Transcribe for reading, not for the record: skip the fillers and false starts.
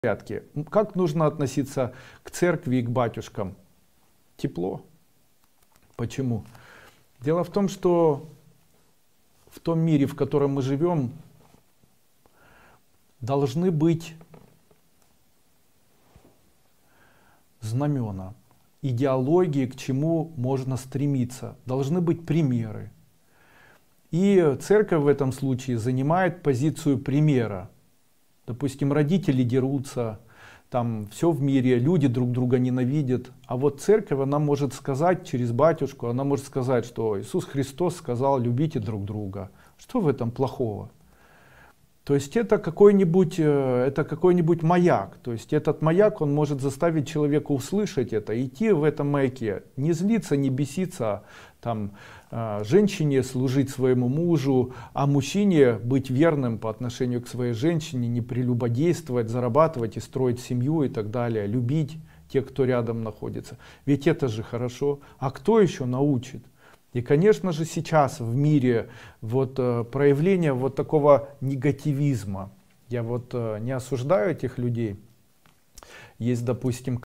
порядке. Как нужно относиться к церкви и к батюшкам? Тепло. Почему? Дело в том, что в том мире, в котором мы живем, должны быть знамена, идеологии, к чему можно стремиться. Должны быть примеры. И церковь в этом случае занимает позицию примера. Допустим, родители дерутся, там все в мире, люди друг друга ненавидят. А вот церковь, она может сказать через батюшку, она может сказать, что Иисус Христос сказал: любите друг друга. Что в этом плохого? То есть это какой-нибудь маяк. То есть этот маяк, он может заставить человека услышать это, идти в этом маяке, не злиться, не беситься, там, женщине служить своему мужу, а мужчине быть верным по отношению к своей женщине, не прелюбодействовать, зарабатывать и строить семью и так далее, любить тех, кто рядом находится. Ведь это же хорошо. А кто еще научит? И, конечно же, сейчас в мире вот проявление вот такого негативизма. Я вот не осуждаю этих людей. Есть, допустим,